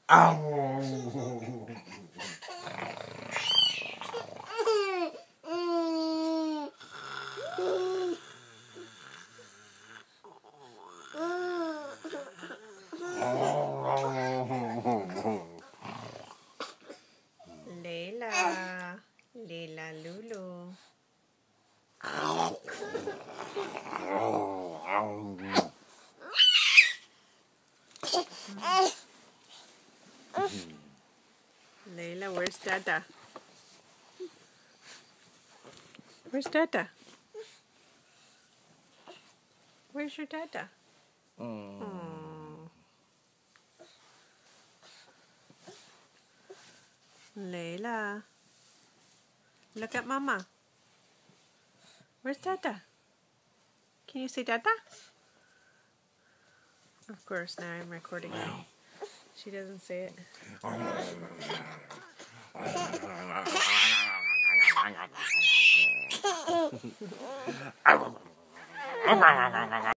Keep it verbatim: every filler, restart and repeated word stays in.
Ow. Leila, Leila Lulu. Leila, where's Dada? Where's Dada? Where's your Dada? Mm. Aww. Leila, look at Mama. Where's Dada? Can you say Dada? Of course, now I'm recording it. She doesn't say it.